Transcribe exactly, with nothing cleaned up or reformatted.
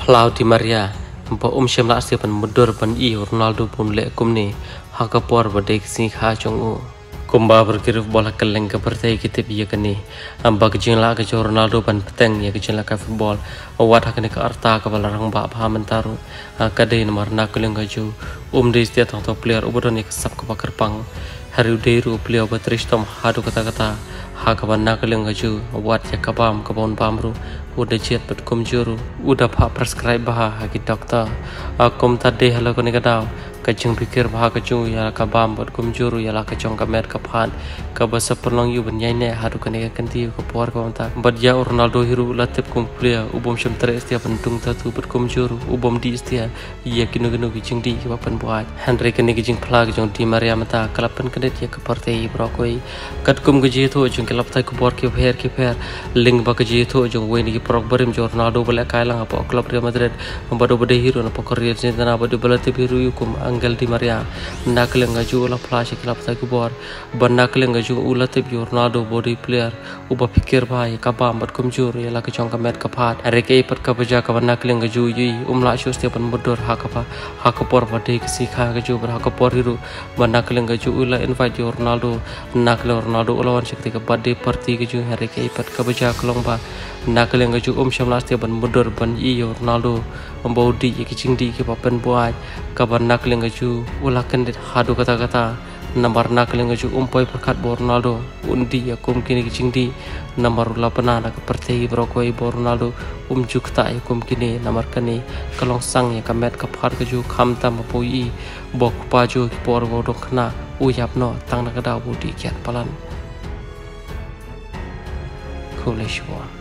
Palau di Maria, empat um syamla asyik mundur ban i Ronaldo pun lek kumni hakapor badai sing kha chongu. Kumba berkiruf bola keleng ke pertai kita biya kini. Amba kejeng la ke Ronaldo ban peteng ya kejeng la ke football. Awat hakane ke arta ke balarang ba pha mentaru. Kadai nomor nak keleng kaju. Um di setiap tong player ubodon ke sap ke bakar pang. Hari udairu player batristom hadu kata-kata. Hakaban nak keleng kaju. Awat ya kabam kabon pamru. Udah jet bet kumjuru. Udah pak prescribe bah hagi dokter. Akum tadi halau kene kadau. Kacung pikir bah kacung ya kabam bet kumjuru ya la kacung kamer kapan. Kabasa perlong yu benyai ne hadu kene kanti yu kapor kawanta. Bet ya Ronaldo hiru latip kumplia. Ubom syam tere istia pentung tatu bet kumjuru. Ubom di istia iya kinu kinu kicing di kapan buat. Henry kene kicing pala kacung di Maria mata kalapan kene dia keportei brokoi. Kat kum kejitu kacung kelap tai kupor kipher kipher. Link ba kejitu kacung weni prok berim jo Ronaldo balik kailang apa klub Real Madrid membadu bade hero na pokorier sentana badu balati biru yukum Angel Di Maria nakle ngaju la flash klub ta kubor ban nakle ngaju ulati jo Ronaldo body player uba pikir bhai kabam bat kumjur ya la kachong kamet kaphat reke pat kabaja ka nakle ngaju yui umla shu stepan mudur hakapa hakapor bade kisi kha ngaju ber hakapor hero ban nakle ngaju ula invite jo Ronaldo nakle Ronaldo ulawan shakti ka bade parti ngaju reke pat kabaja klong ba nakle ngaju um syamlas dia ban mundur ban i Ronaldo membau di kicing di ke papen buat kabar nakle ngaju ulakan hadu kata-kata nomor nakle ngaju umpoi perkat bo Ronaldo undi yakum kini kicing di nomor lapana nak pertei brokoi bo Ronaldo um jukta yakum kini nomor kani kalong sang ya kamet kaphar kaju khamta mapoi bok paju por bo dokna uyapno tang nakada budi kiat palan Kuleshwa.